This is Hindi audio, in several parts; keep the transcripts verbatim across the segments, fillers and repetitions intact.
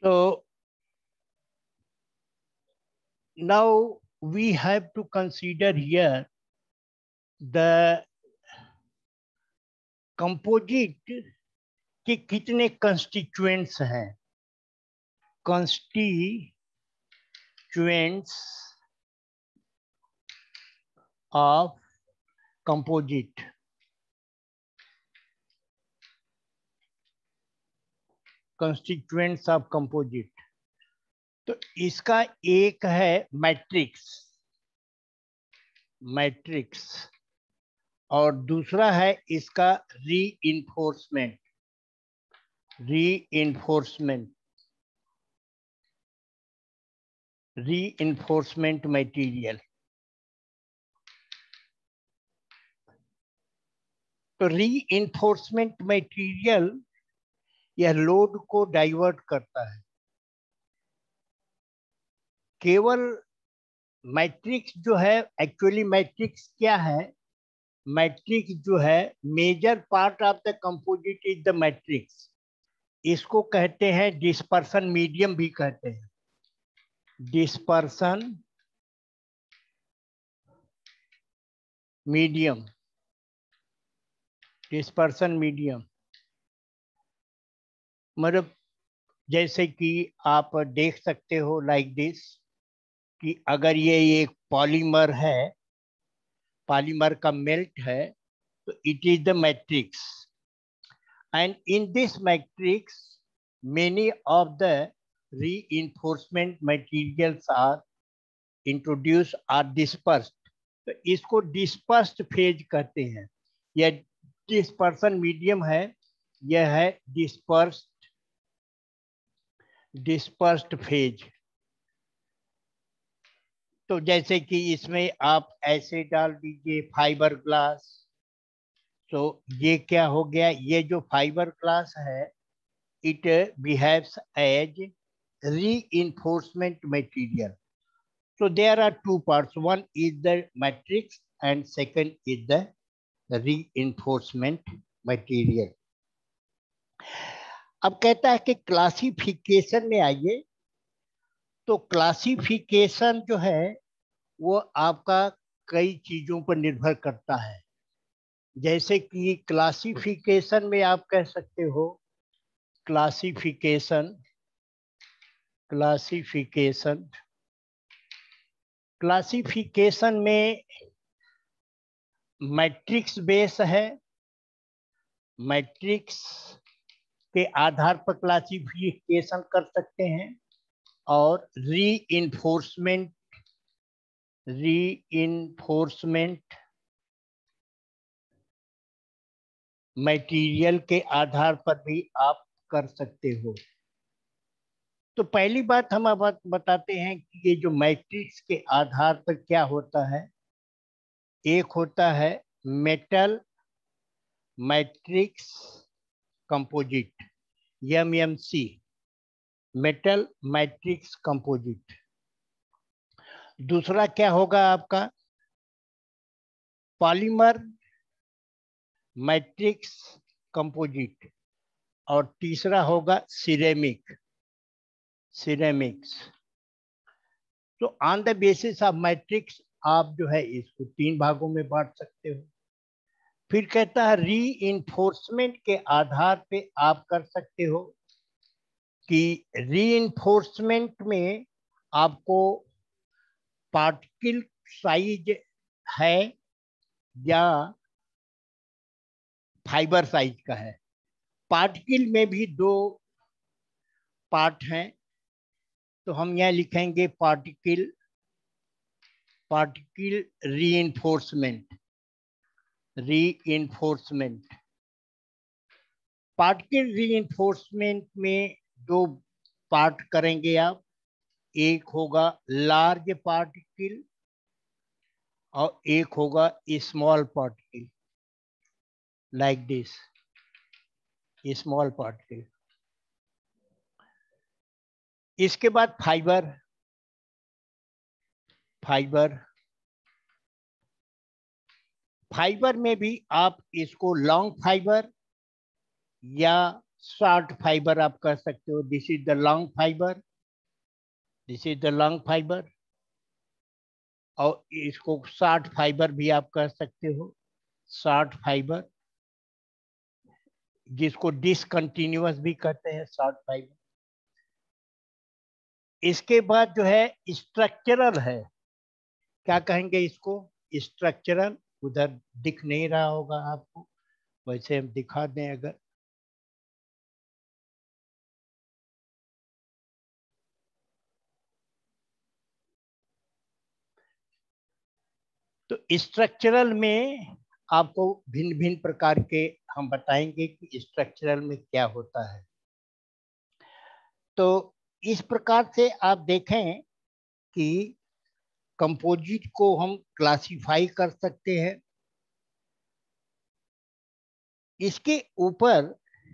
So now we have to consider here the composite के कितने constituents हैं. Constituents of composite. Constituents of composite. तो इसका एक है मैट्रिक्स मैट्रिक्स और दूसरा है इसका रीइंफोर्समेंट रीइंफोर्समेंट रीइंफोर्समेंट मटेरियल. तो रीइंफोर्समेंट मटेरियल यह लोड को डाइवर्ट करता है. केवल मैट्रिक्स जो है, एक्चुअली मैट्रिक्स क्या है? मैट्रिक्स जो है major part of the composite is the matrix. इसको कहते हैं डिस्पर्सन मीडियम भी कहते हैं. डिस्पर्सन मीडियम डिस्पर्सन मीडियम मतलब जैसे कि आप देख सकते हो लाइक दिस कि अगर ये एक पॉलीमर है, पॉलीमर का मेल्ट है, तो it is the matrix. And in this matrix many of the reinforcement materials are introduced or dispersed. तो इसको dispersed phase कहते हैं. यह dispersion medium है, यह है dispersed dispersed phase. तो जैसे कि इसमें आप ऐसे डाल दीजिए फाइबर ग्लास. तो ये क्या हो गया? ये जो फाइबर ग्लास है it behaves as reinforcement material. So there are two parts. One is the matrix and second is the reinforcement material. अब कहता है कि क्लासिफिकेशन में आइए. तो क्लासिफिकेशन जो है वो आपका कई चीजों पर निर्भर करता है. जैसे कि क्लासिफिकेशन में आप कह सकते हो क्लासिफिकेशन क्लासिफिकेशन क्लासिफिकेशन में मैट्रिक्स बेस है. मैट्रिक्स के आधार पर क्लासिफिकेशन कर सकते हैं. और रीइंफोर्समेंट रीइंफोर्समेंट मटेरियल के आधार पर भी आप कर सकते हो. तो पहली बात हम अब बताते हैं कि ये जो मैट्रिक्स के आधार पर क्या होता है. एक होता है metal matrix composite, M M C, metal matrix composite. दूसरा क्या होगा आपका पॉलीमर मैट्रिक्स कंपोजिट. और तीसरा होगा सिरेमिक सिरेमिक्स. तो on the basis of matrix आप जो है इसको तीन भागों में बांट सकते हो. फिर कहता है रीइंफोर्समेंट के आधार पे आप कर सकते हो कि रीइंफोर्समेंट में आपको पार्टिकल साइज है या फाइबर साइज का है. पार्टिकल में भी दो पार्ट हैं. तो हम यहाँ लिखेंगे particle particle reinforcement reinforcement particle reinforcement में दो पार्ट करेंगे आप. एक होगा लार्ज पार्टिकल और एक होगा small particle like this small particle. इसके बाद फाइबर फाइबर फाइबर में भी आप इसको लॉन्ग फाइबर या शॉर्ट फाइबर आप कर सकते हो, this is the long fibre, this is the long fibre. और इसको शॉर्ट फाइबर भी आप कर सकते हो, शॉर्ट फाइबर, जिसको डिसकंटिन्यूअस भी कहते हैं, शॉर्ट फाइबर। इसके बाद जो है स्ट्रक्चरल है, क्या कहेंगे इसको, स्ट्रक्चरल। उधर दिख नहीं रहा होगा आपको, वैसे हम दिखा दें अगर, तो स्ट्रक्चरल में आपको भिन्न भिन्न प्रकार के हम बताएंगे कि स्ट्रक्चरल में क्या होता है। तो इस प्रकार से आप देखें कि कंपोजिट को हम क्लासिफाई कर सकते हैं। इसके ऊपर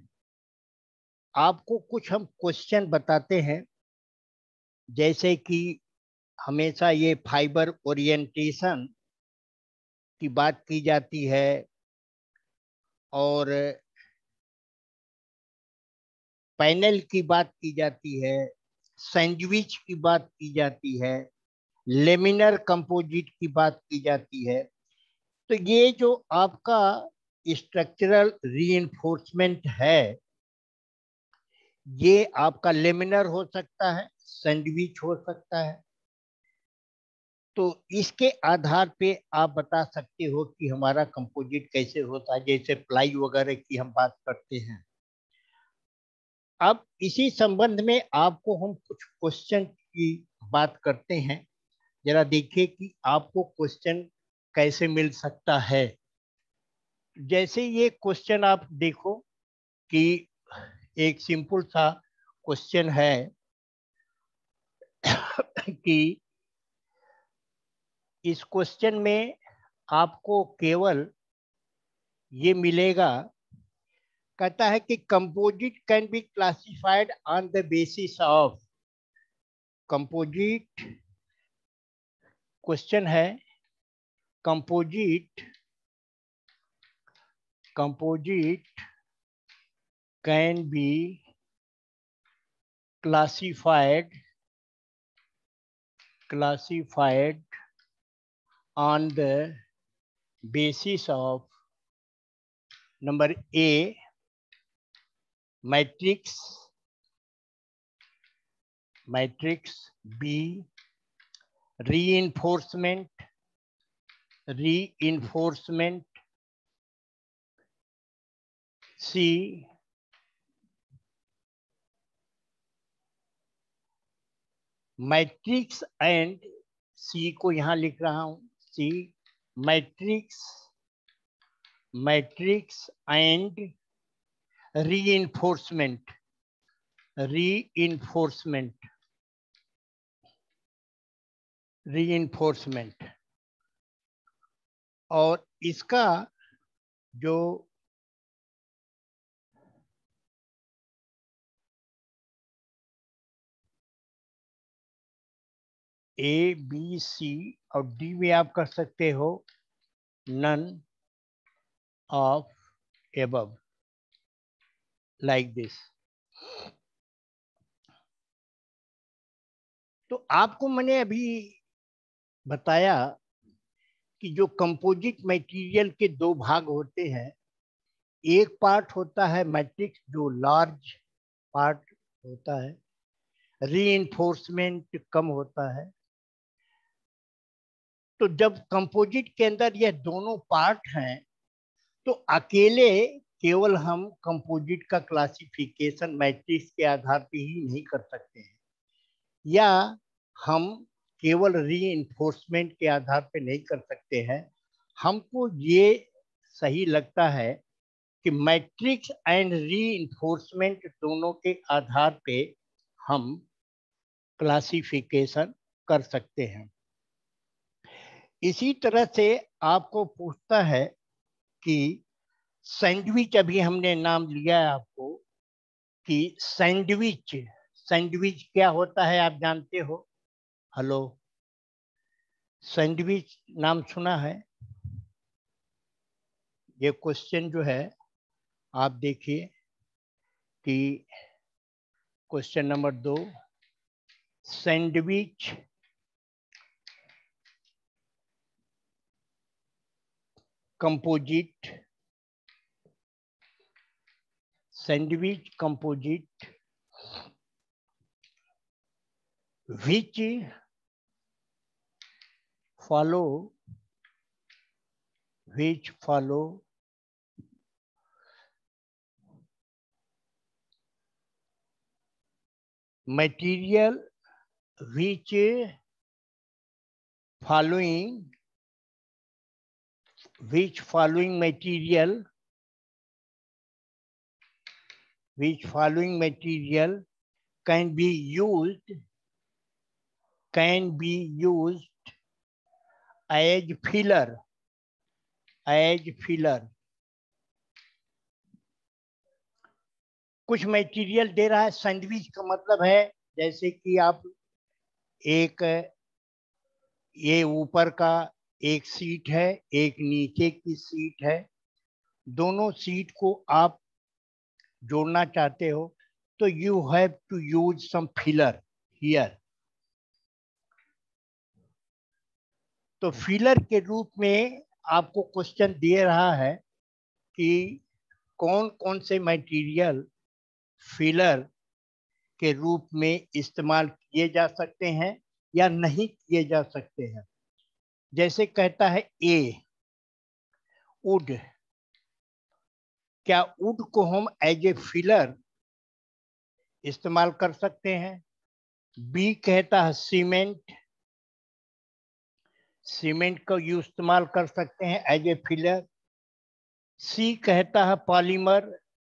आपको कुछ हम क्वेश्चन बताते हैं, जैसे कि हमेशा ये फाइबर ओरिएंटेशन की बात की जाती है, और पैनल की बात की जाती है, सैंडविच की बात की जाती है, लेमिनर कंपोजिट की बात की जाती है। तो ये जो आपका स्ट्रक्चरल रीइंफोर्समेंट है, ये आपका लेमिनर हो सकता है, सैंडविच हो सकता है। तो इसके आधार पे आप बता सकते हो कि हमारा कंपोजिट कैसे होता है, जैसे प्लाई वगैरह की हम बात करते हैं। अब इसी संबंध में आपको हम कुछ क्वेश्चन की बात करते हैं, जरा देखिए कि आपको क्वेश्चन कैसे मिल सकता है। जैसे ये क्वेश्चन आप देखो कि एक सिंपल सा क्वेश्चन है कि इस क्वेश्चन में आपको केवल ये मिलेगा, कहता है कि composite can be classified on the basis of, composite, question है composite, composite can be classified classified on the basis of number A, matrix, matrix, B, reinforcement, reinforcement, C, matrix and, C को यहां लिख रहा हूं, C matrix, matrix and reinforcement, reinforcement, reinforcement. और इसका जो ए बी सी और डी में आप कर सकते हो none of above, like this. तो आपको मैंने अभी बताया कि जो कंपोजिट मटेरियल के दो भाग होते हैं, एक पार्ट होता है मैट्रिक्स जो लार्ज पार्ट होता है, रीइंफोर्समेंट कम होता है। तो जब कंपोजिट के अंदर यह दोनों पार्ट हैं, तो अकेले केवल हम कंपोजिट का क्लासिफिकेशन मैट्रिक्स के आधार पे ही नहीं कर सकते हैं, या हम केवल रीइंफोर्समेंट के आधार पे नहीं कर सकते हैं। हमको ये सही लगता है कि मैट्रिक्स एंड रीइंफोर्समेंट दोनों के आधार पे हम क्लासिफिकेशन कर सकते हैं। इसी तरह से आपको पूछता है कि सैंडविच, अभी हमने नाम लिया है आपको कि सैंडविच, सैंडविच क्या होता है आप जानते हो? हेलो, सैंडविच नाम सुना है? ये क्वेश्चन जो है आप देखिए कि क्वेश्चन नंबर दो, sandwich composite sandwich composite which follow which follow material which following which following material which following material can be used can be used as filler as filler कुछ मटेरियल दे रहा है। सैंडविच का मतलब है जैसे कि आप एक ये ऊपर का एक सीट है, एक नीचे की सीट है, दोनों सीट को आप जोड़ना चाहते हो तो you have to use some filler here. तो फिलर के रूप में आपको क्वेश्चन दे रहा है कि कौन कौन से मटेरियल फिलर के रूप में इस्तेमाल किए जा सकते हैं या नहीं किए जा सकते हैं। जैसे कहता है ए वुड, क्या वुड को हम एज ए फिलर इस्तेमाल कर सकते हैं। बी कहता है सीमेंट, सीमेंट को यूज इस्तेमाल कर सकते हैं एज ए फिलर। सी कहता है पॉलीमर,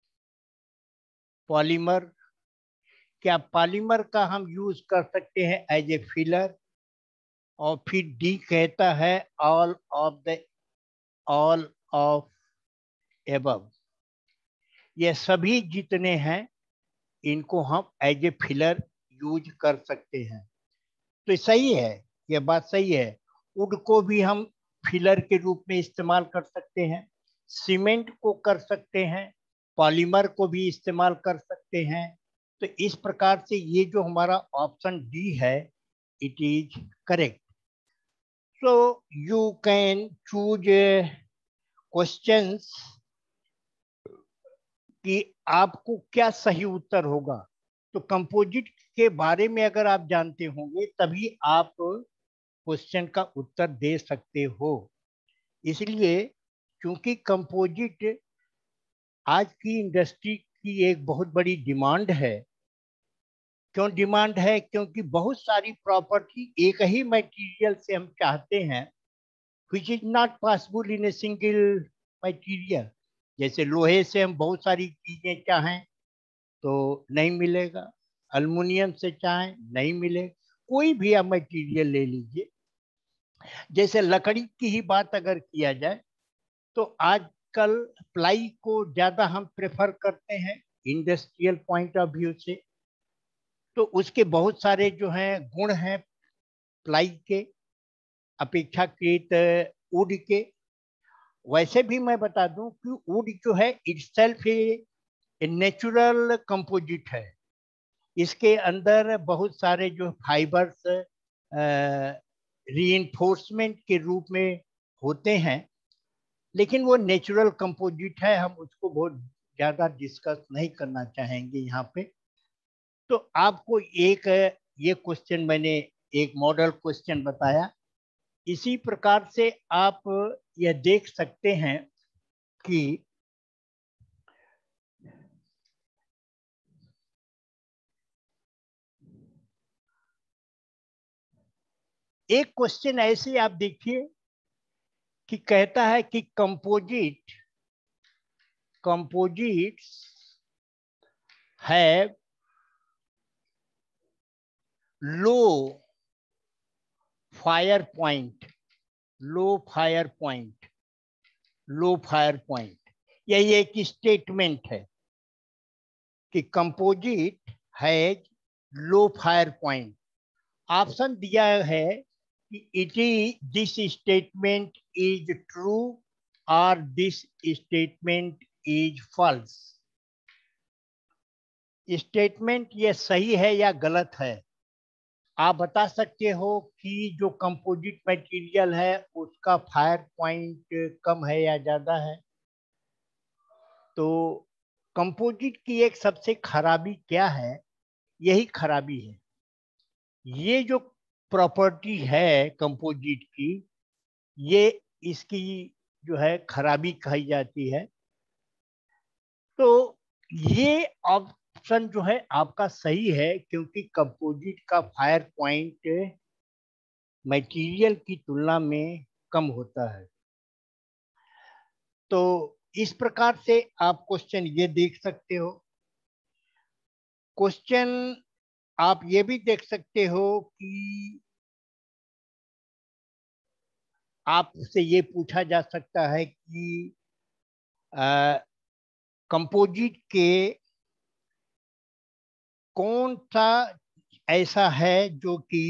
पॉलीमर क्या पॉलीमर का हम यूज कर सकते हैं एज ए फिलर। और फिर डी कहता है all of the all of above, ये सभी जितने हैं इनको हम एज ए फिलर यूज कर सकते हैं। तो सही है, ये बात सही है। वुड को भी हम फिलर के रूप में इस्तेमाल कर सकते हैं, सीमेंट को कर सकते हैं, पॉलीमर को भी इस्तेमाल कर सकते हैं। तो इस प्रकार से ये जो हमारा ऑप्शन डी है it is correct. So you can choose questions कि आपको क्या सही उत्तर होगा। तो कंपोजिट के बारे में अगर आप जानते होंगे तभी आप क्वेश्चन का उत्तर दे सकते हो। इसलिए क्योंकि कंपोजिट आज की इंडस्ट्री की एक बहुत बड़ी डिमांड है। क्यों डिमांड है? क्योंकि बहुत सारी प्रॉपर्टी एक ही मटेरियल से हम चाहते हैं which is not possible in a single material। जैसे लोहे से हम बहुत सारी चीजें चाहें तो नहीं मिलेगा, अल्युमिनियम से चाहें नहीं मिलेगा, कोई भी आप मटेरियल ले लीजिए। जैसे लकड़ी की ही बात अगर किया जाए तो आजकल प्लाई को ज्यादा हम प्रेफर करते हैं इंडस्ट्रियल पॉइंट ऑफ व्यू से। तो उसके बहुत सारे जो हैं गुण हैं प्लाई के अपेक्षाकृत वुड के। वैसे भी मैं बता दूं कि वुड जो है इटसेल्फ ए नेचुरल कंपोजिट है। इसके अंदर बहुत सारे जो फाइबर्स रीइंफोर्समेंट के रूप में होते हैं, लेकिन वो नेचुरल कंपोजिट है, हम उसको बहुत ज्यादा डिस्कस नहीं करना चाहेंगे यहाँ पे। तो आपको एक ये क्वेश्चन मैंने एक मॉडल क्वेश्चन बताया। इसी प्रकार से आप यह देख सकते हैं कि एक क्वेश्चन ऐसे आप देखिए कि कहता है कि composite composites have low fire point, low fire point, low fire point. यही एक स्टेटमेंट है कि composite has low fire point. Option दिया है कि it is this statement is true और this statement is false. Statement ये सही है या गलत है। आप बता सकते हो कि जो कंपोजिट मटेरियल है उसका फायर पॉइंट कम है या ज्यादा है। तो कंपोजिट की एक सबसे खराबी क्या है, यही खराबी है। ये जो प्रॉपर्टी है कंपोजिट की, ये इसकी जो है खराबी कही जाती है। तो ये ऑप्शन जो है आपका सही है, क्योंकि कंपोजिट का फायर पॉइंट मटेरियल की तुलना में कम होता है। तो इस प्रकार से आप क्वेश्चन ये देख सकते हो। क्वेश्चन आप ये भी देख सकते हो कि आपसे ये पूछा जा सकता है कि कंपोजिट के कौन सा ऐसा है जो कि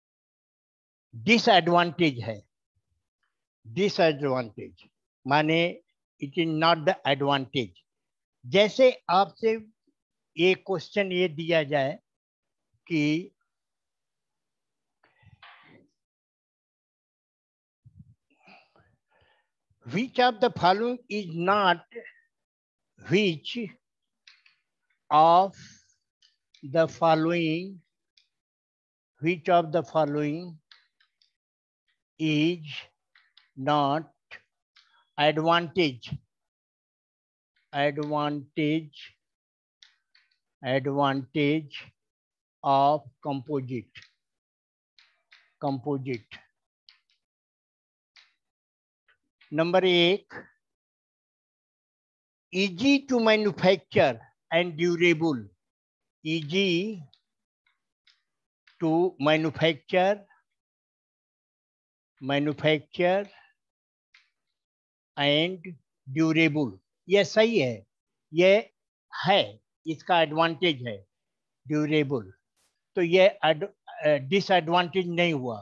डिसएडवांटेज है। डिसएडवांटेज माने it is not the advantage. जैसे आपसे एक क्वेश्चन ये दिया जाए कि which of the following is not which of the following which of the following is not advantage advantage advantage of composite composite number एक, easy to manufacture and durable. Easy to manufacture manufacture and durable. ये सही है, ये है, इसका एडवांटेज है ड्यूरेबल। तो ये डिसएडवांटेज नहीं हुआ।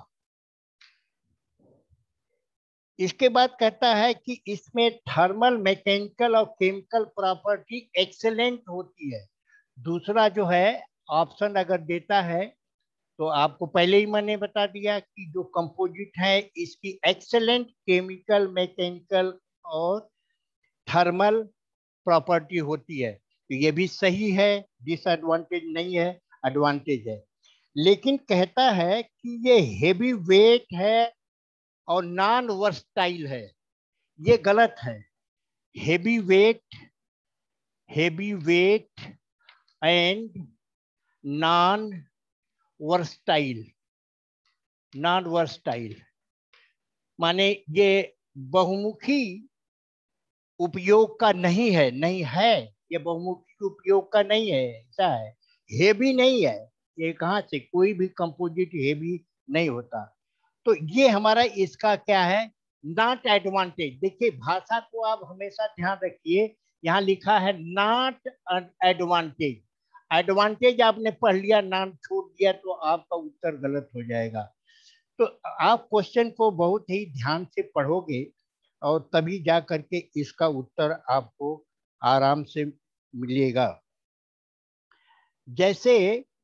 इसके बाद कहता है कि इसमें थर्मल, मैकेनिकल और केमिकल प्रॉपर्टी एक्सेलेंट होती है। दूसरा जो है ऑप्शन अगर देता है तो आपको पहले ही मैंने बता दिया कि जो कंपोजिट है इसकी एक्सेलेंट केमिकल, मैकेनिकल और थर्मल प्रॉपर्टी होती है। तो ये भी सही है, डिसएडवांटेज नहीं है, एडवांटेज है। लेकिन कहता है कि ये हेवी वेट है और नॉन वर्सटाइल है। ये गलत है। Heavy weight heavy weight and non versatile non versatile माने ये बहुमुखी उपयोग का नहीं है। नहीं है, ये बहुमुखी उपयोग का नहीं है, ऐसा है। हेवी नहीं है, ये कहाँ से, कोई भी कंपोजिट हेवी नहीं होता। तो ये हमारा इसका क्या है, नॉट एडवांटेज। देखिए भाषा को आप हमेशा ध्यान रखिए, यहाँ लिखा है नॉट एडवांटेज। एडवांटेज आपने पढ़ लिया, नाम छोड़ दिया तो आपका उत्तर गलत हो जाएगा। तो आप क्वेश्चन को बहुत ही ध्यान से पढ़ोगे और तभी जा करके इसका उत्तर आपको आराम से मिलेगा। जैसे